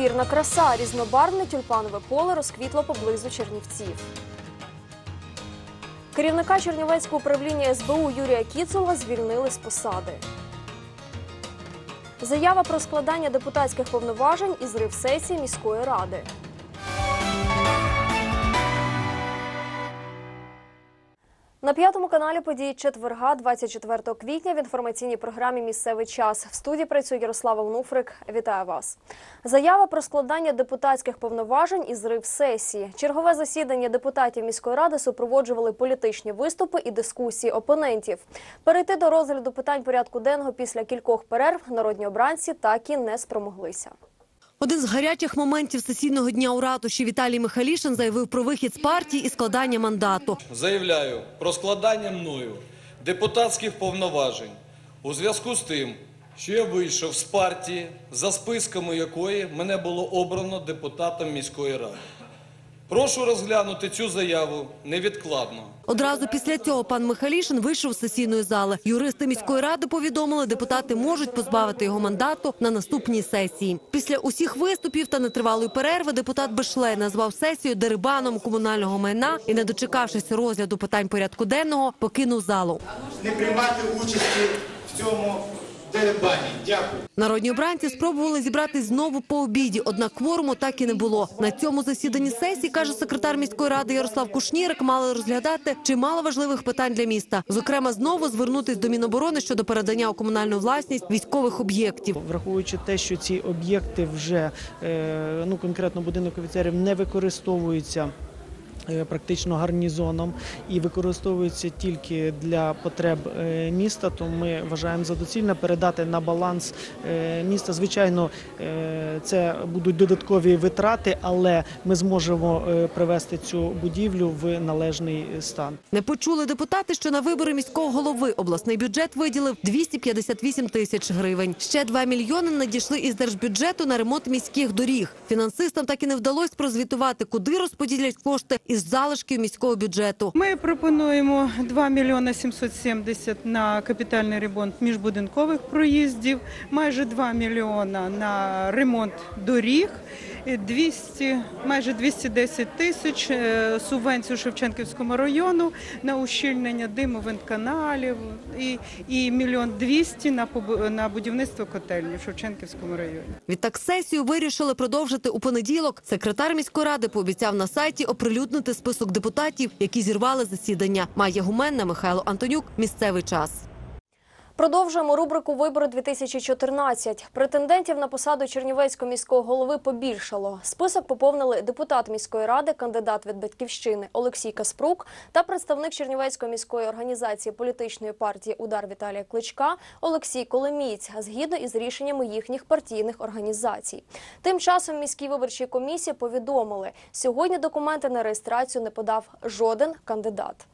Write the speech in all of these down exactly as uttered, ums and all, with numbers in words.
Неймовірна краса, різнобарвне тюльпанове поле розквітло поблизу Чернівців. Керівника Чернівецького управління ес бе у Юрія Кіцула звільнили з посади. Заява про складання депутатських повноважень і зрив сесії міської ради. На п'ятому каналі події четверга, двадцять четвертого квітня, в інформаційній програмі «Місцевий час». В студії працює Ярослава Онуфрик. Вітаю вас. Заява про складання депутатських повноважень і зрив сесії. Чергове засідання депутатів міської ради супроводжували політичні виступи і дискусії опонентів. Перейти до розгляду питань порядку денного після кількох перерв народні обранці так і не спромоглися. Один з гарячих моментів сесійного дня у ратуші Віталій Михайлішин заявив про вихід з партії і складання мандату. Заявляю про складання мною депутатських повноважень у зв'язку з тим, що я вийшов з партії, за списками якої мене було обрано депутатом міської ради. Прошу розглянути цю заяву невідкладно. Одразу після цього пан Михайлішин вийшов з сесійної зали. Юристи міської ради повідомили, депутати можуть позбавити його мандату на наступній сесії. Після усіх виступів та нетривалої перерви депутат Бешлей назвав сесію дерибаном комунального майна і, не дочекавшись розгляду питань порядку денного, покинув залу. Не приймати участі в цьому дерибані. Дякую. Народні обранці спробували зібратись знову по обіді, однак кворуму так і не було. На цьому засіданні сесії, каже секретар міської ради Ярослав Кушнірик, мали розглядати чимало важливих питань для міста. Зокрема, знову звернутись до Міноборони щодо передання у комунальну власність військових об'єктів. Враховуючи те, що ці об'єкти вже, ну конкретно будинок офіцерів, не використовуються практично гарнізоном і використовується тільки для потреб міста, то ми вважаємо за доцільне передати на баланс міста. Звичайно, це будуть додаткові витрати, але ми зможемо привести цю будівлю в належний стан. Не почули депутати, що на вибори міського голови обласний бюджет виділив двісті п'ятдесят вісім тисяч гривень. Ще два мільйони надійшли із держбюджету на ремонт міських доріг. Фінансистам так і не вдалося прозвітувати, куди розподілять кошти із залишків міського бюджету. Ми пропонуємо два мільйони сімсот сімдесят на капітальний ремонт міжбудинкових проїздів, майже два мільйона на ремонт доріг, двісті, майже двісті десять тисяч субвенцію Шевченківському району на ущільнення димовинтканалів і, і мільйон двісті на, на будівництво котельні в Шевченківському районі. Відтак сесію вирішили продовжити у понеділок. Секретар міської ради пообіцяв на сайті оприлюднити список депутатів, які зірвали засідання. Майя Гуменна, Михайло Антонюк. Місцевий час. Продовжуємо рубрику «Вибори дві тисячі чотирнадцять». Претендентів на посаду Чернівецького міського голови побільшало. Список поповнили депутат міської ради, кандидат від «Батьківщини» Олексій Каспрук та представник Чернівецької міської організації політичної партії «Удар» Віталія Кличка Олексій Коломієць, згідно із рішеннями їхніх партійних організацій. Тим часом міській виборчій комісії повідомили, сьогодні документи на реєстрацію не подав жоден кандидат.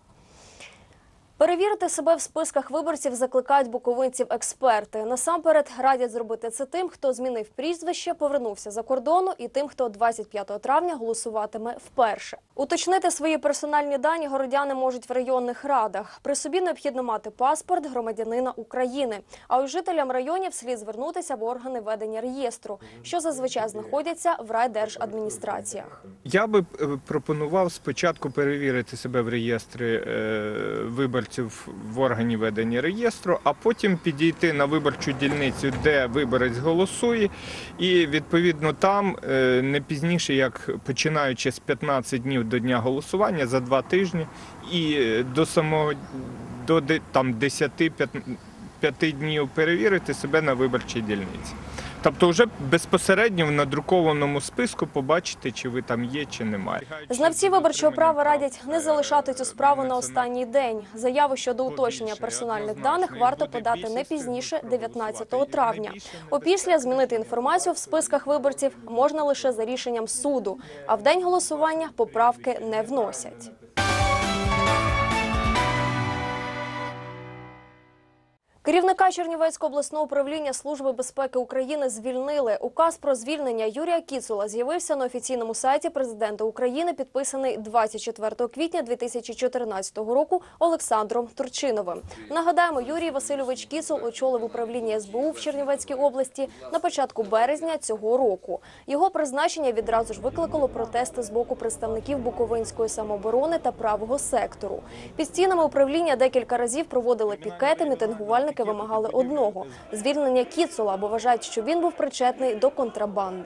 Перевірити себе в списках виборців закликають буковинців експерти. Насамперед радять зробити це тим, хто змінив прізвище, повернувся за кордону, і тим, хто двадцять п'ятого травня голосуватиме вперше. Уточнити свої персональні дані городяни можуть в районних радах. При собі необхідно мати паспорт громадянина України. А ось жителям районів слід звернутися в органи ведення реєстру, що зазвичай знаходяться в райдержадміністраціях. Я би пропонував спочатку перевірити себе в реєстрі виборців в органі ведення реєстру, а потім підійти на виборчу дільницю, де виборець голосує, і відповідно там не пізніше, як починаючи з п'ятнадцяти днів до дня голосування, за два тижні, і до самого до там десяти п'яти днів перевірити себе на виборчій дільниці. Тобто вже безпосередньо в надрукованому списку побачити, чи ви там є, чи немає. Знавці виборчого права радять не залишати цю справу на останній день. Заяву щодо уточнення персональних даних варто подати не пізніше дев'ятнадцятого травня. Опісля змінити інформацію в списках виборців можна лише за рішенням суду, а в день голосування поправки не вносять. Керівника Чернівецького обласного управління Служби безпеки України звільнили. Указ про звільнення Юрія Кіцула з'явився на офіційному сайті президента України, підписаний двадцять четвертого квітня дві тисячі чотирнадцятого року Олександром Турчиновим. Нагадаємо, Юрій Васильович Кіцул очолив управління ес бе у в Чернівецькій області на початку березня цього року. Його призначення відразу ж викликало протести з боку представників Буковинської самооборони та правого сектору. Під стінами управління декілька разів проводили пікети, мітингувальники вимагали одного – звільнення Кіцула, бо вважають, що він був причетний до контрабанди.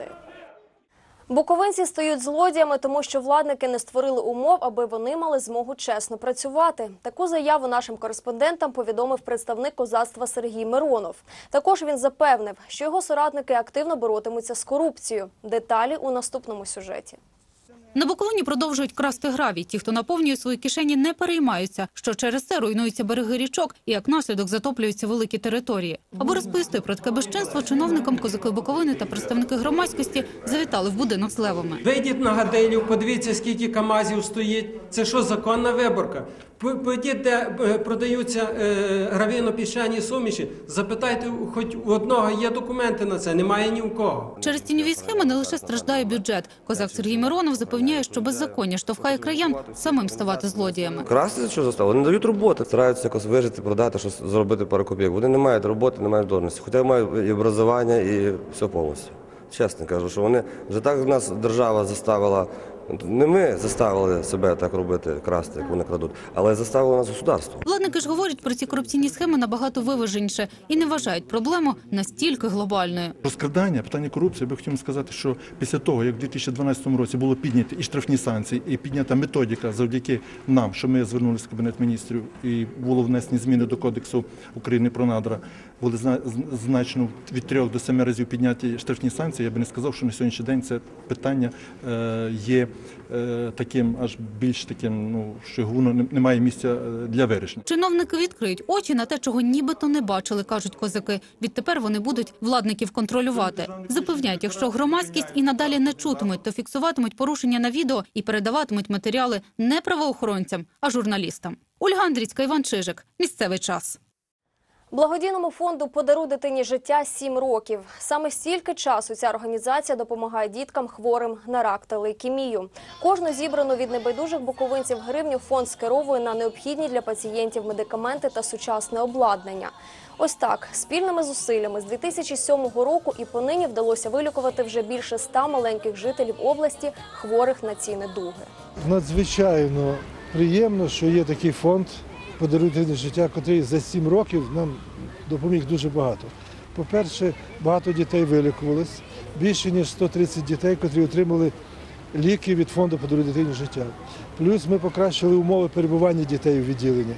Буковинці стають злодіями, тому що владники не створили умов, аби вони мали змогу чесно працювати. Таку заяву нашим кореспондентам повідомив представник козацтва Сергій Миронов. Також він запевнив, що його соратники активно боротимуться з корупцією. Деталі у наступному сюжеті. На Буковині продовжують красти гравій. Ті, хто наповнює свої кишені, не переймаються, що через це руйнуються береги річок і як наслідок затоплюються великі території. Аби розповісти про таке безчинство, чиновникам козаки Буковини та представники громадськості завітали в будинок з левами. Вийдіть на Гадилів, подивіться, скільки камазів стоїть. Це що, законна виборка? Пойдіть, де продаються гравійно-піщані суміші, запитайте, хоч у одного є документи на це, немає ні у кого. Через тіньові схеми не лише страждає бюджет. Козак Сергій Миронов запевняє, що беззаконня штовхає краян самим ставати злодіями. Красти, що застало? Вони дають роботи, стараються якось вижити, продати, щось зробити пару копійок. Вони не мають роботи, не мають дурності. Хоча мають і образування, і все повністю. Чесно кажу, що вони вже так нас держава заставила. Не ми заставили себе так робити, красти, як вони крадуть, але заставило нас государство. Владники ж говорять про ці корупційні схеми набагато виваженіше і не вважають проблему настільки глобальною. Розкрадання, питання корупції, я би хотів сказати, що після того, як в дві тисячі дванадцятому році було підняті і штрафні санкції, і піднята методика завдяки нам, що ми звернулися в Кабінет міністрів і було внесені зміни до Кодексу України про надра, були значно від трьох до семи разів підняті штрафні санкції, я би не сказав, що на сьогоднішній день це питання е, є таким, аж більш таким, ну, що воно не має місця для вирішення. Чиновники відкриють очі на те, чого нібито не бачили, кажуть козаки. Відтепер вони будуть владників контролювати. Запевняють, якщо громадськість і надалі не чутимуть, то фіксуватимуть порушення на відео і передаватимуть матеріали не правоохоронцям, а журналістам. Ольга Андрійська, Іван Чижик. Місцевий час. Благодійному фонду «Подаруй дитині життя» сім років. Саме стільки часу ця організація допомагає діткам хворим на рак та лейкемію. Кожну зібрану від небайдужих буковинців гривню фонд скеровує на необхідні для пацієнтів медикаменти та сучасне обладнання. Ось так, спільними зусиллями з дві тисячі сьомого року і понині вдалося вилікувати вже більше ста маленьких жителів області, хворих на ці недуги. Надзвичайно приємно, що є такий фонд «Подаруй дитині життя», який за сім років нам допоміг дуже багато. По-перше, багато дітей вилікувались, більше ніж сто тридцять дітей, які отримали ліки від фонду «Подаруй дитині життя». Плюс ми покращили умови перебування дітей у відділенні.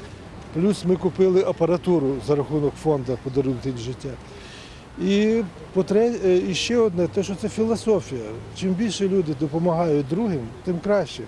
Плюс ми купили апаратуру за рахунок фонду «Подаруй дитині життя». І, і ще одне, те, що це філософія. Чим більше люди допомагають другим, тим краще.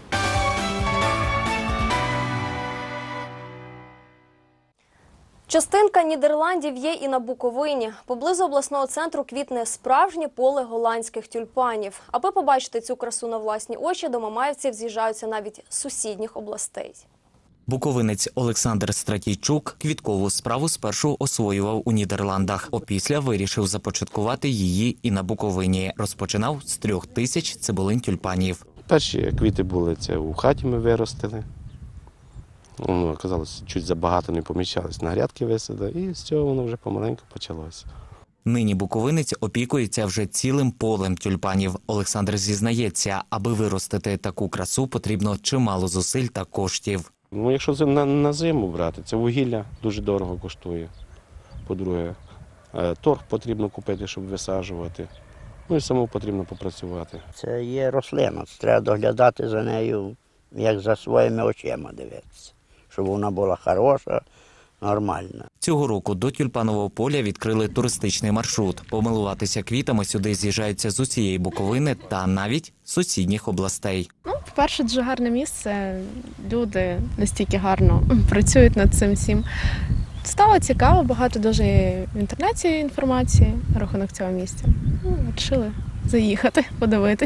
Частинка Нідерландів є і на Буковині. Поблизу обласного центру квітне справжнє поле голландських тюльпанів. Аби побачити цю красу на власні очі, до мамаївців з'їжджаються навіть з сусідніх областей. Буковинець Олександр Стратійчук квіткову справу спершу освоював у Нідерландах. Опісля вирішив започаткувати її і на Буковині. Розпочинав з трьох тисяч цибулин тюльпанів. Перші квіти були, це у хаті ми виростили. Ну, оказалось, чуть забагато не поміщались, на грядки висадили, і з цього воно вже помаленьку почалося. Нині буковинець опікується вже цілим полем тюльпанів. Олександр зізнається, аби виростити таку красу, потрібно чимало зусиль та коштів. Ну, якщо це на, на зиму брати, це вугілля дуже дорого коштує. По-друге, торг потрібно купити, щоб висаджувати. Ну і самому потрібно попрацювати. Це є рослина, треба доглядати за нею, як за своїми очима дивитися, щоб вона була хороша, нормальна. Цього року до тюльпанового поля відкрили туристичний маршрут. Помилуватися квітами сюди з'їжджаються з усієї Буковини та навіть сусідніх областей. Ну, по-перше, дуже гарне місце. Люди настільки гарно працюють над цим всім. Стало цікаво, багато дуже в інтернеті інформації на рахунок цього місця. Ну, вирішили заїхати, подивитись.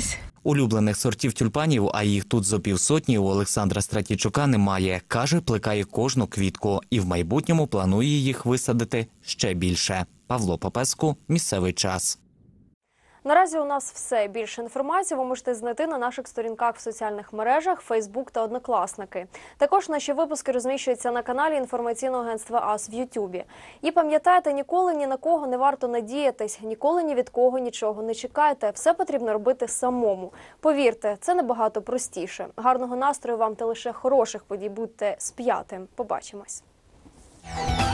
Улюблених сортів тюльпанів, а їх тут зо півсотні, у Олександра Стратійчука немає. Каже, плекає кожну квітку і в майбутньому планує їх висадити ще більше. Павло Попеску, «Місцевий час». Наразі у нас все. Більше інформації ви можете знайти на наших сторінках в соціальних мережах, Фейсбук та Однокласники. Також наші випуски розміщуються на каналі інформаційного агентства АС в Ютубі. І пам'ятайте, ніколи ні на кого не варто надіятись, ніколи ні від кого нічого не чекайте. Все потрібно робити самому. Повірте, це набагато простіше. Гарного настрою вам та лише хороших подій. Будьте з п'ятим. Побачимось.